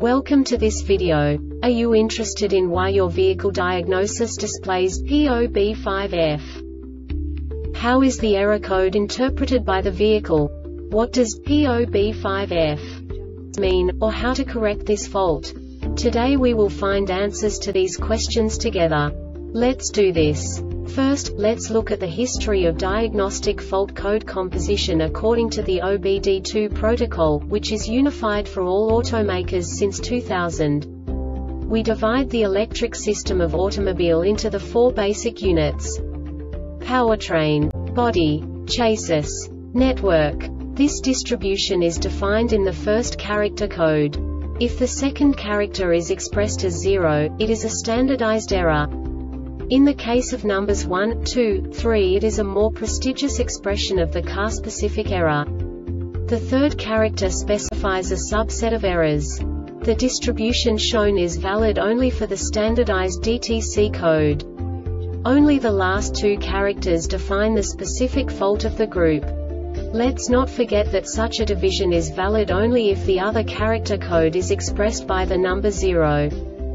Welcome to this video. Are you interested in why your vehicle diagnosis displays P0B5F? How is the error code interpreted by the vehicle? What does P0B5F mean, or how to correct this fault? Today we will find answers to these questions together. Let's do this. First, let's look at the history of diagnostic fault code composition according to the OBD2 protocol, which is unified for all automakers since 2000. We divide the electric system of automobile into the four basic units: powertrain, body, chassis, network. This distribution is defined in the first character code. If the second character is expressed as 0, it is a standardized error. In the case of numbers 1, 2, 3, it is a more prestigious expression of the car-specific error. The third character specifies a subset of errors. The distribution shown is valid only for the standardized DTC code. Only the last two characters define the specific fault of the group. Let's not forget that such a division is valid only if the other character code is expressed by the number 0.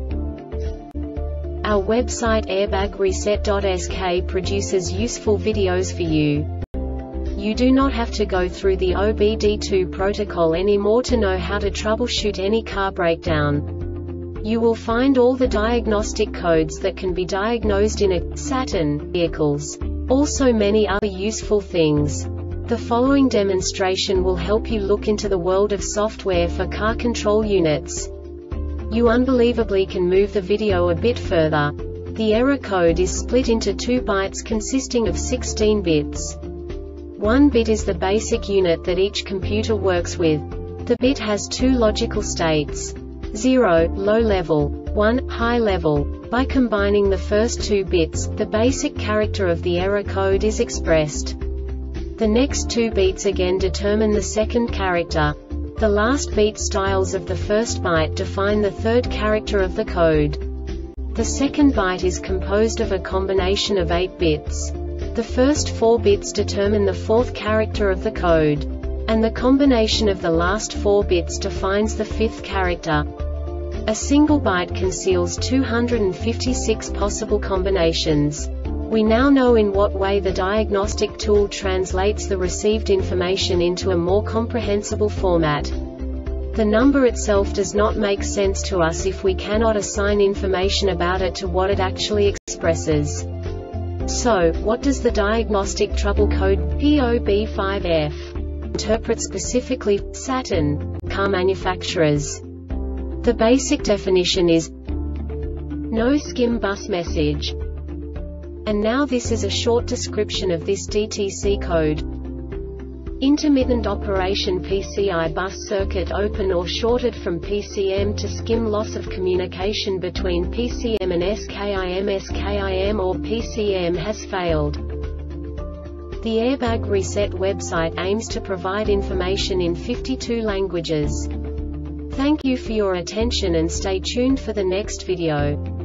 Our website airbagreset.sk produces useful videos for you. You do not have to go through the OBD2 protocol anymore to know how to troubleshoot any car breakdown. You will find all the diagnostic codes that can be diagnosed in a Saturn vehicles. Also many other useful things. The following demonstration will help you look into the world of software for car control units. You unbelievably can move the video a bit further. The error code is split into 2 bytes consisting of 16 bits. 1 bit is the basic unit that each computer works with. The bit has 2 logical states: 0, low level, 1, high level. By combining the first 2 bits, the basic character of the error code is expressed. The next 2 beats again determine the second character. The last beat styles of the first byte define the third character of the code. The second byte is composed of a combination of 8 bits. The first 4 bits determine the fourth character of the code. And the combination of the last 4 bits defines the fifth character. A single byte conceals 256 possible combinations. We now know in what way the diagnostic tool translates the received information into a more comprehensible format. The number itself does not make sense to us if we cannot assign information about it to what it actually expresses. So, what does the diagnostic trouble code P0B5F interpret specifically for Saturn car manufacturers? The basic definition is no skim bus message. And now this is a short description of this DTC code. Intermittent operation PCI bus circuit open or shorted from PCM to skim, loss of communication between PCM and SKIM or PCM has failed. The Airbag Reset website aims to provide information in 52 languages. Thank you for your attention and stay tuned for the next video.